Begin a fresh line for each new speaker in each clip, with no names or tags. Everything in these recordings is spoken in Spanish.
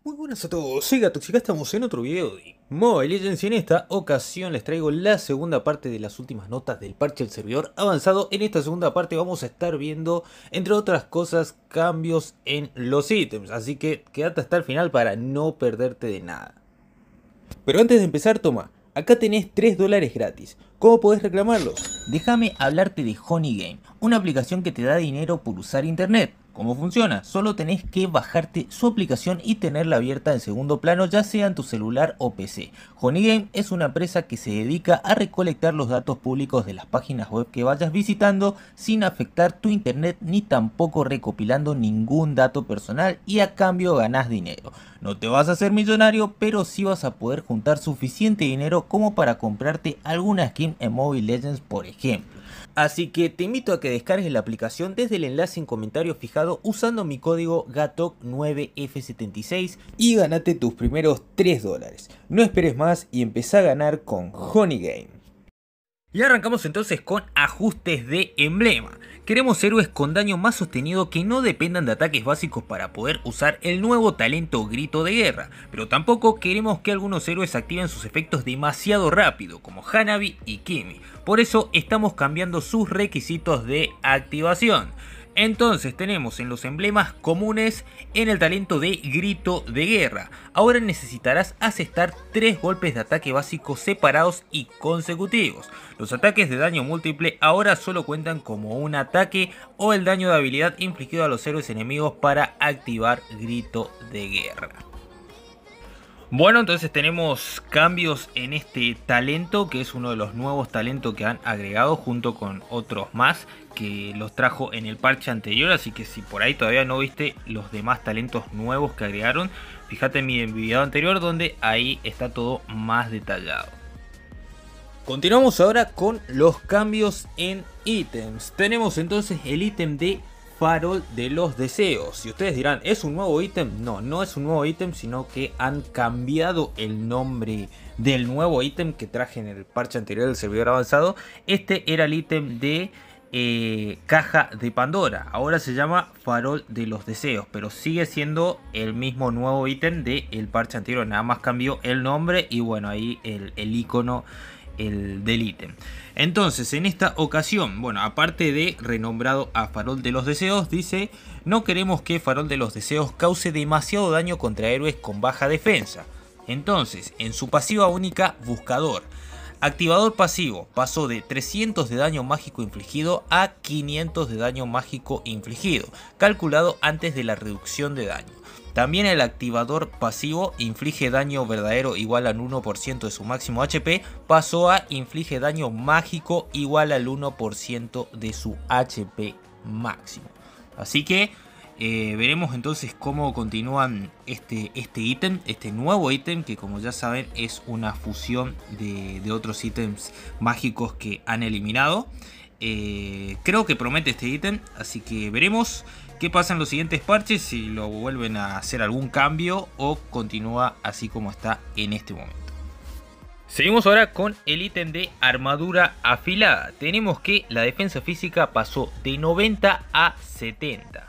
Muy buenas a todos, soy Gatox y acá estamos en otro video de Mobile Legends y en esta ocasión les traigo la segunda parte de las últimas notas del parche del servidor avanzado. En esta segunda parte vamos a estar viendo, entre otras cosas, cambios en los ítems, así que quédate hasta el final para no perderte de nada. Pero antes de empezar, toma, acá tenés $3 gratis. ¿Cómo podés reclamarlos?
Déjame hablarte de Honey Game, una aplicación que te da dinero por usar internet. ¿Cómo funciona? Solo tenés que bajarte su aplicación y tenerla abierta en segundo plano, ya sea en tu celular o PC. Honey Game es una empresa que se dedica a recolectar los datos públicos de las páginas web que vayas visitando sin afectar tu internet ni tampoco recopilando ningún dato personal, y a cambio ganás dinero. No te vas a hacer millonario, pero sí vas a poder juntar suficiente dinero como para comprarte alguna skin en Mobile Legends, por ejemplo.
Así que te invito a que descargues la aplicación desde el enlace en comentario fijado usando mi código GATOC9F76 y ganate tus primeros $3. No esperes más y empezá a ganar con Honey Game. Y arrancamos entonces con ajustes de emblema. Queremos héroes con daño más sostenido que no dependan de ataques básicos para poder usar el nuevo talento Grito de Guerra, pero tampoco queremos que algunos héroes activen sus efectos demasiado rápido, como Hanabi y Kimi. Por eso estamos cambiando sus requisitos de activación. Entonces tenemos en los emblemas comunes en el talento de Grito de Guerra. Ahora necesitarás asestar 3 golpes de ataque básicos separados y consecutivos. Los ataques de daño múltiple ahora solo cuentan como un ataque o el daño de habilidad infligido a los héroes enemigos para activar Grito de Guerra. Bueno, entonces tenemos cambios en este talento, que es uno de los nuevos talentos que han agregado junto con otros más que los trajo en el parche anterior. Así que si por ahí todavía no viste los demás talentos nuevos que agregaron, fíjate en mi video anterior donde ahí está todo más detallado. Continuamos ahora con los cambios en ítems. Tenemos entonces el ítem de Farol de los Deseos. Y ustedes dirán, ¿es un nuevo ítem? No, no es un nuevo ítem, sino que han cambiado el nombre del nuevo ítem que traje en el parche anterior del servidor avanzado. Este era el ítem de Caja de Pandora. Ahora se llama Farol de los Deseos, pero sigue siendo el mismo nuevo ítem del parche anterior. Nada más cambió el nombre y bueno, ahí el icono del ítem. Entonces en esta ocasión, bueno, aparte de renombrado a Farol de los Deseos, dice: no queremos que Farol de los Deseos cause demasiado daño contra héroes con baja defensa. Entonces en su pasiva única Buscador, activador pasivo, pasó de 300 de daño mágico infligido a 500 de daño mágico infligido, calculado antes de la reducción de daño. También el activador pasivo inflige daño verdadero igual al 1% de su máximo HP, pasó a inflige daño mágico igual al 1% de su HP máximo. Así que veremos entonces cómo continúan este ítem, este nuevo ítem que, como ya saben, es una fusión de otros ítems mágicos que han eliminado. Creo que promete este ítem, así que veremos qué pasa en los siguientes parches, si lo vuelven a hacer algún cambio o continúa así como está en este momento. Seguimos ahora con el ítem de armadura afilada. Tenemos que la defensa física pasó de 90 a 70.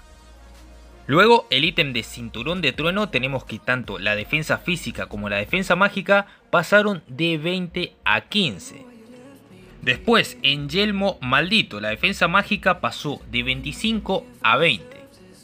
Luego el ítem de cinturón de trueno, tenemos que tanto la defensa física como la defensa mágica pasaron de 20 a 15. Después en yelmo maldito, la defensa mágica pasó de 25 a 20.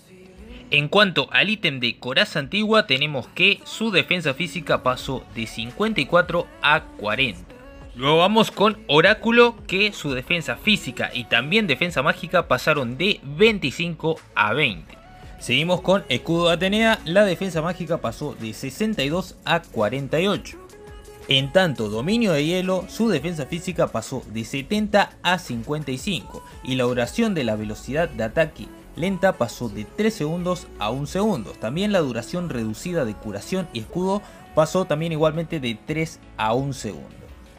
En cuanto al ítem de coraza antigua, tenemos que su defensa física pasó de 54 a 40. Luego vamos con oráculo, que su defensa física y también defensa mágica pasaron de 25 a 20. Seguimos con escudo de Atenea, la defensa mágica pasó de 62 a 48. En tanto dominio de hielo, su defensa física pasó de 70 a 55 y la duración de la velocidad de ataque lenta pasó de 3 segundos a 1 segundo. También la duración reducida de curación y escudo pasó también igualmente de 3 a 1 segundo.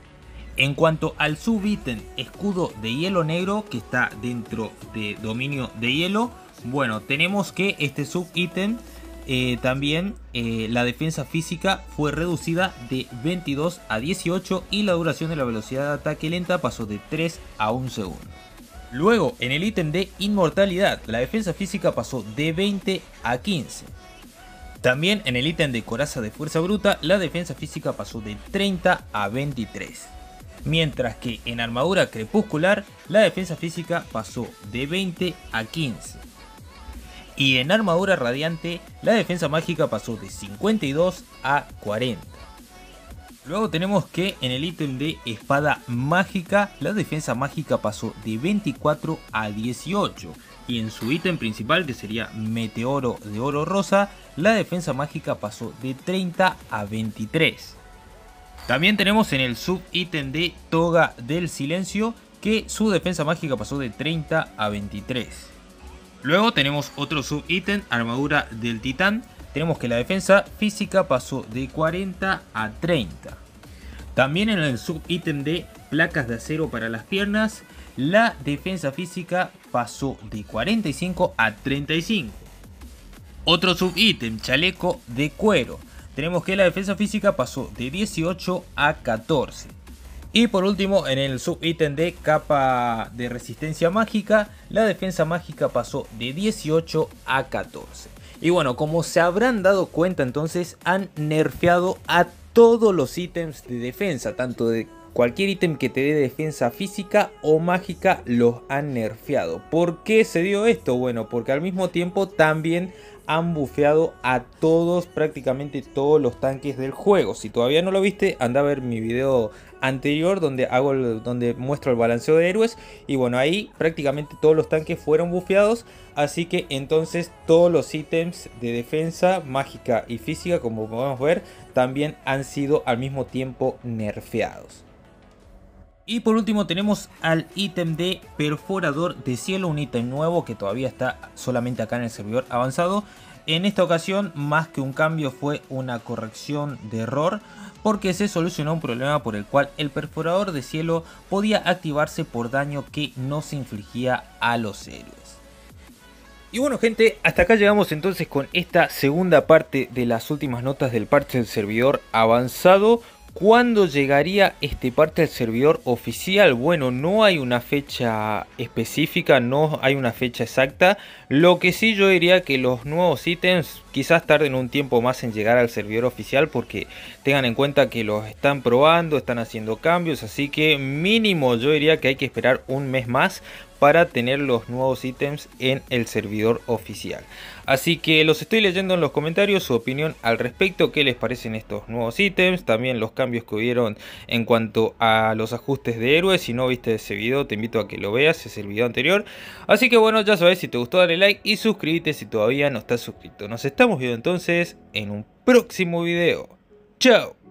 En cuanto al subítem escudo de hielo negro, que está dentro de dominio de hielo, bueno, tenemos que este subítem también la defensa física fue reducida de 22 a 18 y la duración de la velocidad de ataque lenta pasó de 3 a 1 segundo. Luego, en el ítem de inmortalidad, la defensa física pasó de 20 a 15.
También en el ítem de coraza de fuerza bruta, la defensa física pasó de 30 a 23. Mientras que en armadura crepuscular, la defensa física pasó de 20 a 15. Y en armadura radiante, la defensa mágica pasó de 52 a 40. Luego tenemos que en el ítem de espada mágica, la defensa mágica pasó de 24 a 18. Y en su ítem principal, que sería meteoro de oro rosa, la defensa mágica pasó de 30 a 23. También tenemos en el sub ítem de toga del silencio, que su defensa mágica pasó de 30 a 23. Luego tenemos otro sub ítem, armadura del titán. Tenemos que la defensa física pasó de 40 a 30. También en el sub ítem de placas de acero para las piernas, la defensa física pasó de 45 a 35. Otro sub ítem, chaleco de cuero. Tenemos que la defensa física pasó de 18 a 14. Y por último, en el sub ítem de capa de resistencia mágica, la defensa mágica pasó de 18 a 14. Y bueno, como se habrán dado cuenta, entonces han nerfeado a todos los ítems de defensa, tanto de cualquier ítem que te dé defensa física o mágica los han nerfeado. ¿Por qué se dio esto? Bueno, porque al mismo tiempo también han bufeado a todos, prácticamente todos los tanques del juego. Si todavía no lo viste, anda a ver mi video anterior donde muestro el balanceo de héroes. Y bueno, ahí prácticamente todos los tanques fueron bufeados. Así que entonces todos los ítems de defensa mágica y física, como podemos ver, también han sido al mismo tiempo nerfeados. Y por último tenemos al ítem de perforador de cielo, un ítem nuevo que todavía está solamente acá en el servidor avanzado. En esta ocasión, más que un cambio, fue una corrección de error, porque se solucionó un problema por el cual el perforador de cielo podía activarse por daño que no se infligía a los héroes. Y bueno gente, hasta acá llegamos entonces con esta segunda parte de las últimas notas del parche del servidor avanzado. ¿Cuándo llegaría este parte del servidor oficial? Bueno, no hay una fecha específica, no hay una fecha exacta. Lo que sí yo diría que los nuevos ítems quizás tarden un tiempo más en llegar al servidor oficial, porque tengan en cuenta que los están probando, están haciendo cambios, así que mínimo yo diría que hay que esperar un mes más para tener los nuevos ítems en el servidor oficial. Así que los estoy leyendo en los comentarios su opinión al respecto, qué les parecen estos nuevos ítems, también los cambios que hubieron en cuanto a los ajustes de héroes. Si no viste ese video, te invito a que lo veas, es el video anterior. Así que bueno, ya sabes, si te gustó dale like y suscríbete si todavía no estás suscrito. Nos estamos viendo entonces en un próximo video. ¡Chao!